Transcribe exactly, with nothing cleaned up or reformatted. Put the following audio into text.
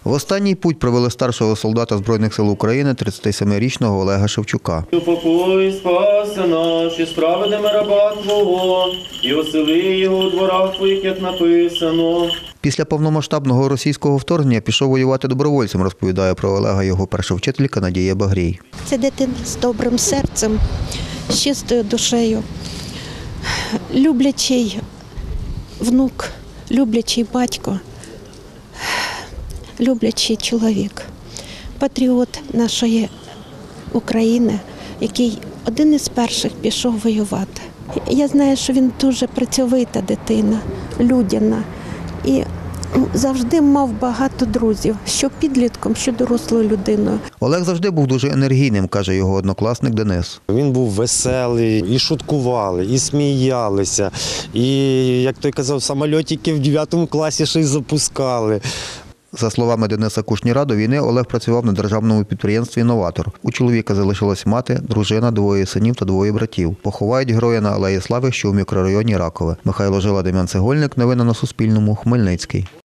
В останній путь провели старшого солдата Збройних сил України тридцятисемирічного Олега Шевчука. Упокой, спаси наші, справедними раба Твого, і осели його у дворах Твоїх, як написано. Після повномасштабного російського вторгнення пішов воювати добровольцем, розповідає про Олега його перша вчителька Надія Багрій. Це дитина з добрим серцем, з чистою душею, люблячий внук, люблячий батько, люблячий чоловік, патріот нашої України, який один із перших пішов воювати. Я знаю, що він дуже працьовита дитина, людяна і завжди мав багато друзів, що підлітком, що дорослою людиною. Олег завжди був дуже енергійним, каже його однокласник Денис. Він був веселий, і шуткували, і сміялися, і, як той казав, самольотики в дев'ятому класі ще й запускали. За словами Дениса Кушніра, до війни Олег працював на державному підприємстві «Новатор». У чоловіка залишилась мати, дружина, двоє синів та двоє братів. Поховають героя на Алеї Слави, що у мікрорайоні Ракове. Михайло Жила, Дем'ян Цегольник. Новини на Суспільному. Хмельницький.